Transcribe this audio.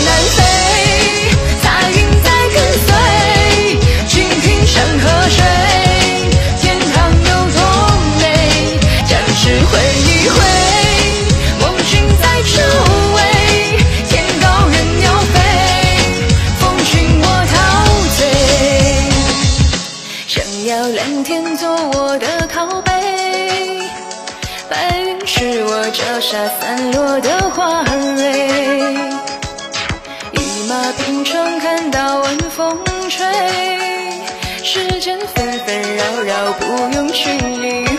南飞，彩云在跟随，倾听山河水，天堂有多美，将士挥一挥，梦境在周围，天高任鸟飞，风寻我陶醉，想要蓝天做我的靠背，白云是我脚下散落的花蕊，一马平川看到晚风吹，世间纷纷扰扰不用去理。